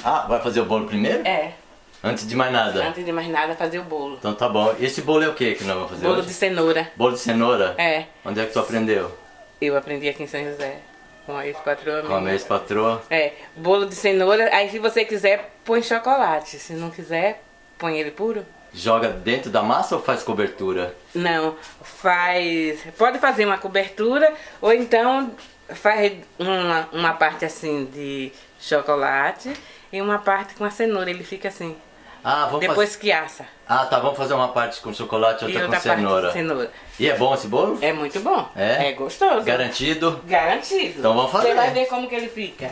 Ah, vai fazer o bolo primeiro? É. Antes de mais nada? Antes de mais nada, fazer o bolo. Então tá bom. E esse bolo é o que nós vamos fazer Bolo hoje? de cenoura. Bolo de cenoura? É. Onde é que tu aprendeu? Eu aprendi aqui em São José. Com a ex-patroa Com a minha ex-patroa? É. Bolo de cenoura. Aí se você quiser, põe chocolate. Se não quiser, põe ele puro. Joga dentro da massa ou faz cobertura? Não. Faz... Pode fazer uma cobertura. Ou então faz uma parte assim de chocolate. E uma parte com a cenoura. Ele fica assim. Ah, vamos Depois que assa. Ah, tá. Vamos fazer uma parte com chocolate e outra com parte cenoura. com cenoura. E é bom esse bolo? É muito bom. É? É gostoso. Garantido? Garantido. Então vamos fazer. Você vai ver como que ele fica.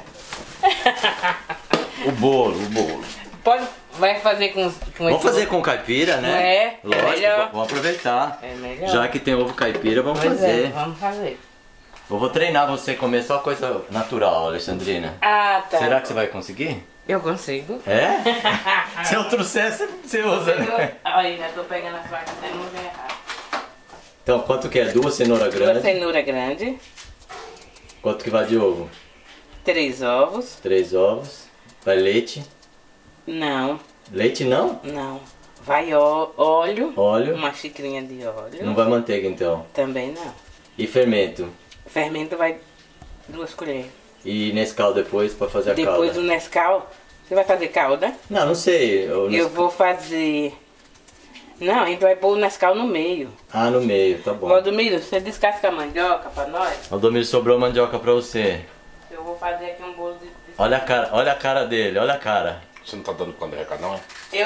O bolo. Vai fazer com Vamos fazer com caipira, né? É, lógico, melhor. vamos aproveitar. É melhor. Já que tem ovo caipira, vamos Pois fazer. é, vamos fazer. Eu vou treinar você a comer só coisa natural, Alexandrina. Ah, tá. Será que você vai conseguir? Eu consigo. É? Se eu trouxer, você usa, né? Olha, já tô pegando a faca, até não ver errado. Então, quanto que é? 2 cenouras Duas grandes? cenoura grande, Quanto que vai de ovo? 3 ovos. 3 ovos. Vai leite? Não, Leite não? não. Vai óleo. Óleo? Uma xicrinha de óleo. Não vai manteiga, então. Também não. E fermento? Fermento vai 2 colheres. E Nescau depois pra fazer a Depois calda? do Nescau, você vai fazer calda? Não sei. Eu vou fazer... Não, a gente vai pôr o Nescau no meio. Ah, no meio, tá bom. Valdomiro, você descasca a mandioca pra nós? Valdomiro, sobrou mandioca pra você. Eu vou fazer aqui um bolo de... Olha a cara dele, olha a cara. Você não tá dando conta do recado, não, é? Eu...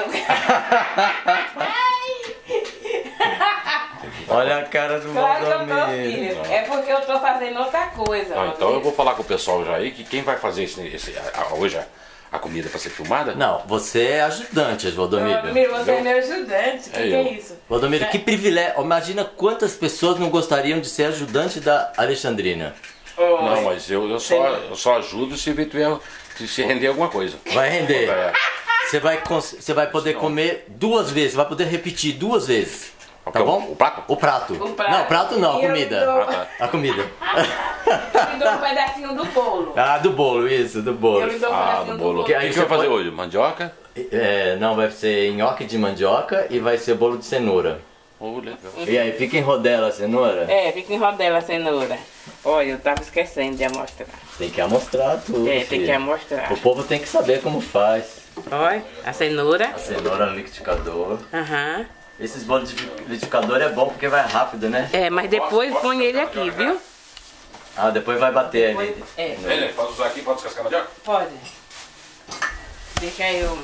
Olha a cara do Claro que eu tô, Valdomiro. filho. É porque eu tô fazendo outra coisa. Ah, então eu vou falar com o pessoal já aí que quem vai fazer hoje a comida pra ser filmada? Não, você é ajudante, Valdomiro. Valdomiro, você é meu ajudante. O que eu. é isso? Valdomiro, que privilégio. Imagina quantas pessoas não gostariam de ser ajudante da Alexandrina. Não, mas eu só ajudo se render alguma coisa. Vai render. É. Você vai poder comer 2 vezes, vai poder repetir 2 vezes. Tá Qual que é bom? o prato? O prato. O prato. Não, prato não, a E eu comida. dou- Ah, tá. A comida. Eu me dou um pedacinho do bolo. Ah, do bolo, isso, do Eu bolo. me dou um Ah, pedacinho do do bolo. O bolo. que aí você você vai fazer pode- hoje? Mandioca? Não, vai ser nhoque de mandioca e vai ser bolo de cenoura. Oh, legal. E aí, fica em rodela a cenoura? É, fica em rodela a cenoura. Olha, eu tava esquecendo de amostrar. Tem que amostrar tudo. É, tem filho. que amostrar. O povo tem que saber como faz. Olha, a cenoura. A cenoura no liquidificador. Aham. Esses bolos de liquidificador é bom porque vai rápido, né? É, mas depois põe ele aqui, viu? Ah, depois vai bater ali. É, Ele pode usar aqui, pode descascar a mandioca? pode. Deixa eu...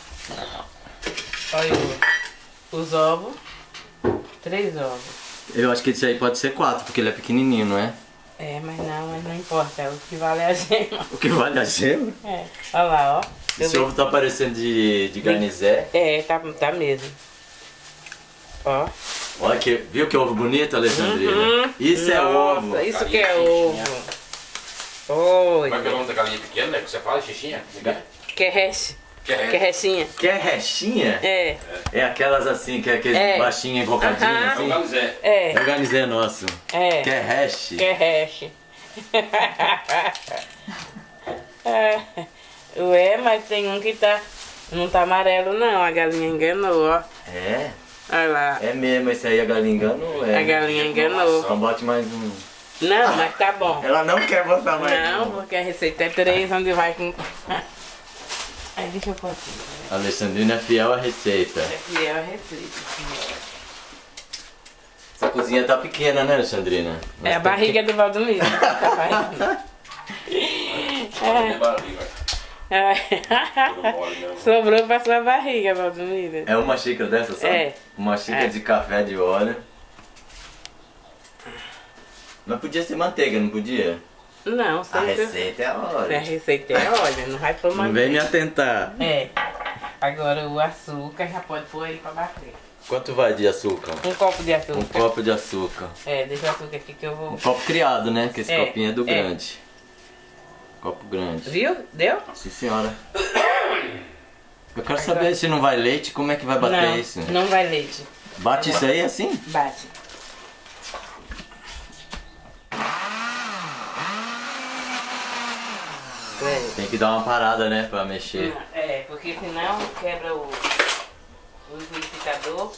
Olha os ovos. 3 ovos. Eu acho que esse aí pode ser 4, porque ele é pequenininho, não é? É, mas não importa. O que vale é a gema. O que vale a gema? É, olha lá, ó. Esse ovo tá parecendo de garnizé. É, tá mesmo. Ó. Olha que, viu que ovo bonito, Alexandrina? Isso é ovo. Nossa, isso que é Galinha ovo. Oi. Como é que é o nome da galinha pequena, né? Que você fala, xixinha? Querreche. Querreche. Querrechinha. Quer restinha? É, É aquelas assim, que é aqueles É. baixinhas, invocadinhas Aham. assim. Galizé. é, É o garnizé nosso. é. Quer hash? Querreche. É. Ué, mas tem um que não tá amarelo não, a galinha enganou, ó. É? Olha lá, É mesmo, esse aí a galinha enganou, a é. galinha enganou. Então bote mais um. Não, mas tá bom. Ela não quer botar mais Não, um. porque a receita é 3, onde vai com... Aí deixa eu pôr aqui. A Alexandrina é fiel à receita. Aqui é a receita. Essa cozinha tá pequena, né, Alexandrina? É a barriga do Valdomiro. Tem barriga. Sobrou pra sua barriga, Valdomiro. É uma xícara dessa só? É. Uma xícara É. de café de óleo. Mas podia ser manteiga, não podia? Não, A sempre... receita é A óleo. receita é óleo, não vai pôr Não manteiga. vem me atentar. É. Agora o açúcar já pode pôr aí pra bater. Quanto vai de açúcar? Um copo de açúcar. Um copo de açúcar. É, deixa o açúcar aqui que eu vou... Um copo criado, né? Porque esse É, copinho é do é. grande. Copo grande. Viu? Deu? Sim, senhora. Eu quero saber se não vai leite, como é que vai bater não, isso? não vai leite. Bate isso aí assim? Bate. É. Tem que dar uma parada, né, pra mexer. É, porque senão quebra o liquidificador.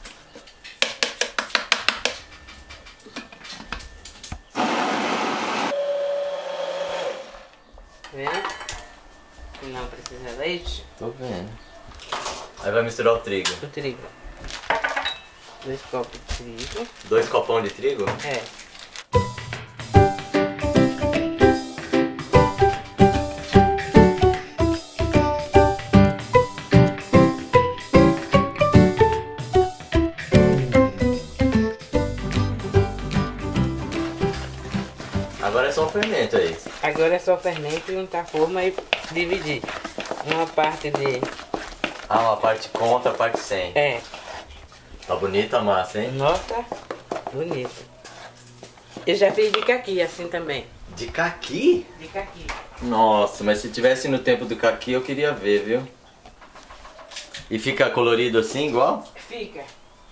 Vendo? Se não precisa leite. Tô vendo. Aí vai misturar o trigo. O trigo. 2 copos de trigo. 2 copão de trigo? É. Agora é só o fermento aí. Agora é só fermento e untar a forma e dividir. Uma parte de... Ah, uma parte com, outra parte sem. É. Tá bonita a massa, hein? Nossa, bonito. Eu já fiz de caqui assim também. De caqui? De caqui. Nossa, mas se tivesse no tempo do caqui eu queria ver, viu? E fica colorido assim, igual? Fica.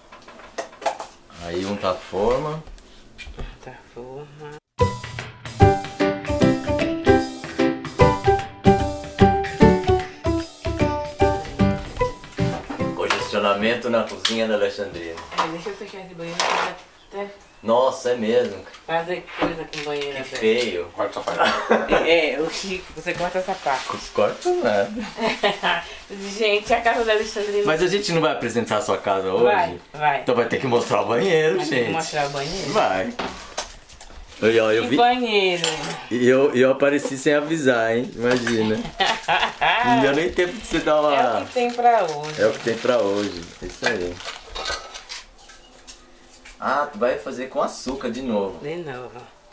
Aí unta a forma. Untar a forma. Congestionamento na cozinha da Alexandrina. Deixa eu fechar esse banheiro pra até Nossa, é mesmo. fazer coisa com o banheiro. Que até. feio. Corta essa parte. É, o Chico, você corta essa parte. Corta nada. Gente, a casa da Alexandrina. Mas a gente não vai apresentar a sua casa hoje? Vai. Então vai ter que mostrar o banheiro, Vai ter que gente. mostrar o banheiro. Vai. Eu Que vi. banheiro. E eu apareci sem avisar, hein? Imagina. Não deu nem tempo de você dar É uma. o que tem pra hoje. É o que tem pra hoje. É isso aí. Ah, tu vai fazer com açúcar de novo. De novo.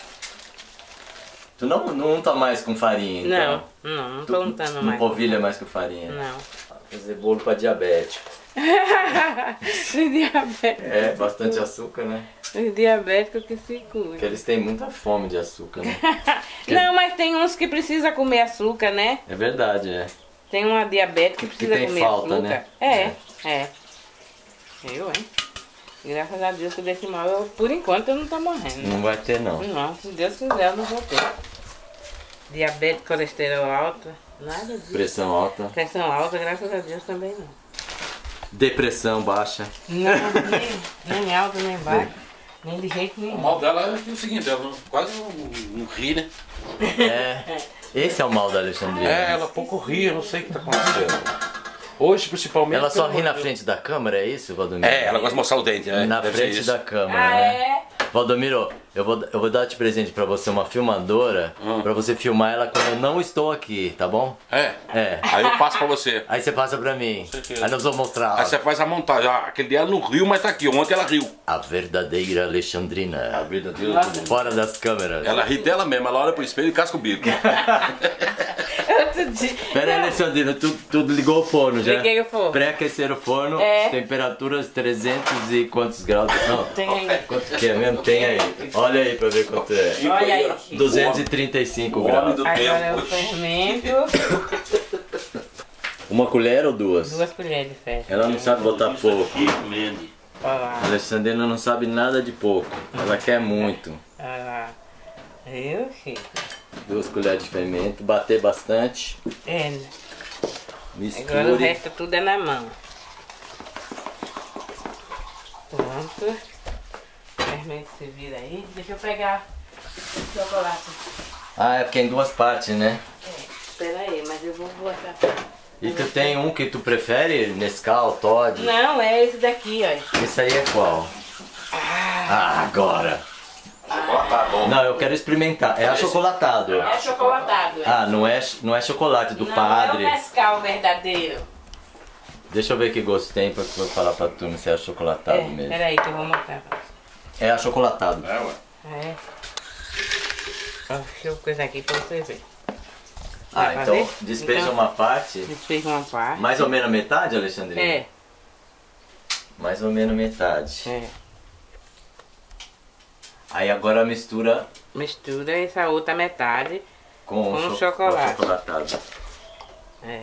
Tu não unta mais com farinha, então? Não Tu tô untando não mais. polvilha mais com farinha? Não. Fazer bolo pra diabético. Os diabéticos. É, bastante açúcar, né? Os diabéticos que se cuidam. Porque eles têm muita fome de açúcar, né? Não, mas tem uns que precisam comer açúcar, né? É verdade, é. Tem uma diabética que precisa tem comer falta, açúcar. né? É. Eu, hein? Graças a Deus que desse mal, por enquanto eu não tô morrendo. Não vai ter, não. Não, se Deus quiser eu não vou ter. Diabetes, colesterol alto, nada disso. Pressão alta. Pressão alta, graças a Deus também não. Depressão baixa. Não, nem alto, nem baixo, nem de jeito O nenhum. mal dela é o seguinte, ela quase não ri, né? É. Esse é o mal da Alexandrina. É, ela pouco ri, eu não sei o que tá acontecendo. Hoje, principalmente... Ela só pelo ri na amor de frente da câmera, é isso, Valdomiro? Deus. É, ela gosta de mostrar o dente, né? Na Deve ser frente isso. da câmera, Ah, né? é? Valdomiro, eu vou dar de presente pra você uma filmadora pra você filmar ela quando eu não estou aqui, tá bom? É? É. Aí eu passo pra você. Aí você passa pra mim. certeza. Aí nós vamos mostrar Aí você faz a montagem. Ah, aquele dia ela não riu, mas tá aqui. Ontem ela riu. a verdadeira A Alexandrina. verdadeira. Fora das câmeras. Ela ri dela mesmo, ela olha pro espelho e casca o bico. Outro dia. Pera aí, Alexandrina, tu ligou o forno já? Liguei o forno. Pré-aquecer o forno, É. temperaturas 300 e quantos graus? Não, Tem aí. quanto que é mesmo? Tem aí. Olha aí pra ver quanto é. Olha aí. Chico. 235 O homem graus. do Agora é o tempo. fermento. Uma colher ou duas? 2 colheres de festa. Ela não sabe botar pouco. Olha lá. A Alexandrina não sabe nada de pouco. Ela quer muito. Olha lá. Eu, Chico. 2 colheres de fermento, bater bastante. É. Agora o Misture. resto tudo é na mão. Pronto. O fermento se vira aí. Deixa eu pegar o chocolate. Ah, é porque é em duas partes, né? Espera aí, mas eu vou botar. E tu tem um que tu prefere? Nescau, Todd? Não, é esse daqui, ó. Esse aí é qual? Ah, agora! Tá bom. Não, eu quero experimentar. É achocolatado. É chocolatado. Ah, não é chocolate do não padre. é o Nescau verdadeiro. Deixa eu ver que gosto tem pra eu falar pra turma se é achocolatado É, mesmo. peraí que eu vou mostrar. É achocolatado. É, ué. É. Ó, deixa eu coisar aqui pra você ver. Ah, Vai então fazer? despeja Então, uma parte. Despeja uma parte. Mais ou menos metade, Alexandrina? É, Mais ou menos metade. é. Aí agora mistura Mistura essa outra metade. com, Com o chocolate. achocolatado. É.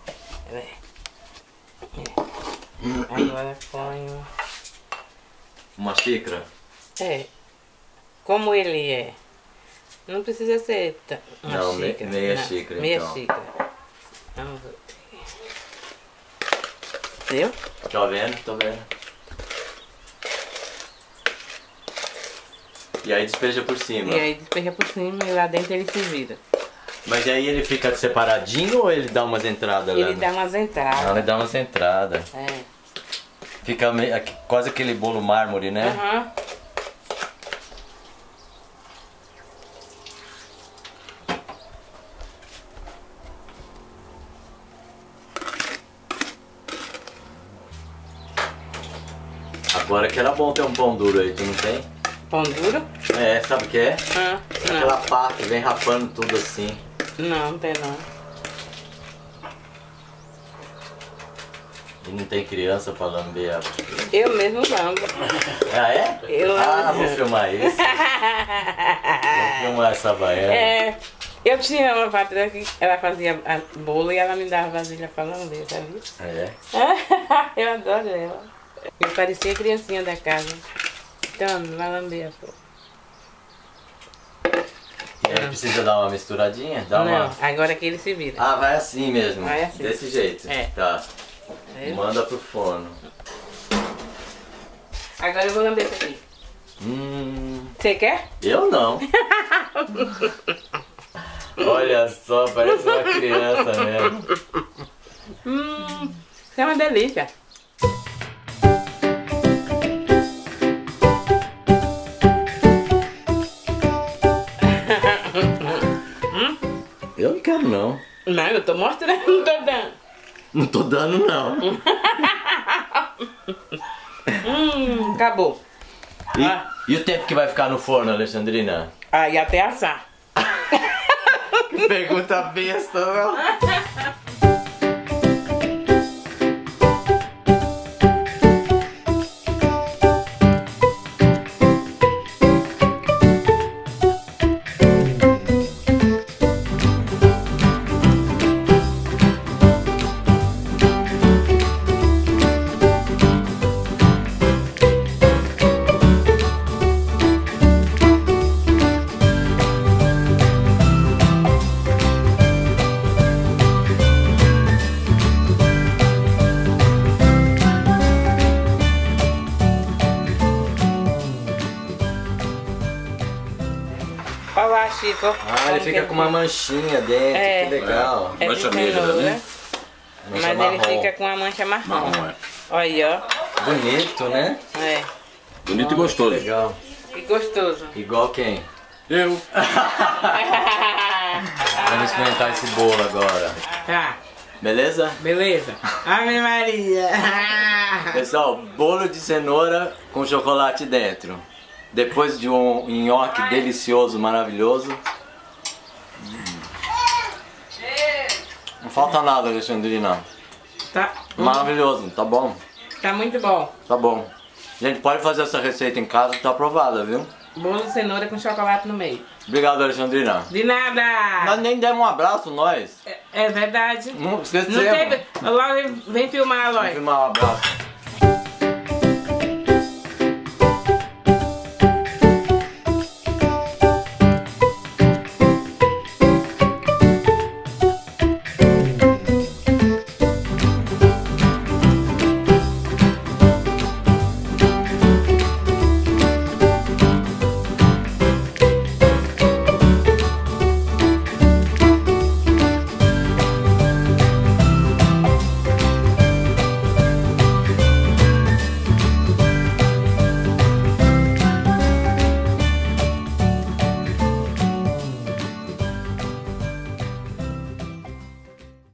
Agora ponho. Uma xícara? É. Como ele é Não precisa ser uma Não, xícara. meia Não, xícara, meia então. xícara. Vamos ver. Viu? Tô vendo, tô vendo. E aí despeja por cima. E aí despeja por cima e lá dentro ele se vira. Mas aí ele fica separadinho ou ele dá umas entradas lá? Ele dá umas entradas. Não, ele dá umas entradas. É. Fica quase aquele bolo mármore, né? Aham. Agora que era bom ter um pão duro aí, tu não tem? Pão duro? É, sabe o que é? Ah, Aquela pá que vem rapando tudo assim. não tem não. E não tem criança pra lamber a... Eu mesmo lambo. Ah, é? Eu Ah, lambo. vou filmar isso. Vou filmar essa baiana. É, eu tinha uma patroa que ela fazia bolo e ela me dava vasilha pra lamber, sabe? É. Eu adoro ela. Eu parecia a criancinha da casa. Então, vai lamber a flor. E aí precisa dar uma misturadinha? Dá Não, uma... agora que ele se vira. Ah, vai assim mesmo. Vai assim. Desse jeito. É. Tá. Viu? Manda pro forno. Agora eu vou lamber isso aqui. Você quer? Eu não. Olha só, parece uma criança mesmo. Isso é uma delícia. Eu não quero não. Não, eu tô mostrando, não tô dando. Não tô dando não. Acabou. E o tempo que vai ficar no forno, Alexandrina? Aí até assar. Que pergunta besta, não? Olha lá, Chico. Ah, ele fica com uma manchinha dentro, É. que legal. É de Mancha negra, cenoura, né? mas Mancha ele marrom. fica com a mancha marrom. Marrom, é. Olha aí, ó. Bonito, né? É. Bonito e gostoso. Legal. Que gostoso. Igual quem? Eu. Vamos experimentar esse bolo agora. Tá, Beleza? beleza. Ave Maria. Pessoal, bolo de cenoura com chocolate dentro. Depois de um nhoque delicioso, maravilhoso. Não falta nada, Alexandrina. Tá, Maravilhoso, tá bom? tá muito bom. Tá bom. Gente, pode fazer essa receita em casa que tá aprovada, viu? Bolo de cenoura com chocolate no meio. Obrigado, Alexandrina. De nada. Nós nem demos um abraço, nós. É verdade. Não Não esquecemos. teve. Logo vem filmar, Vamos Aloy. filmar um abraço.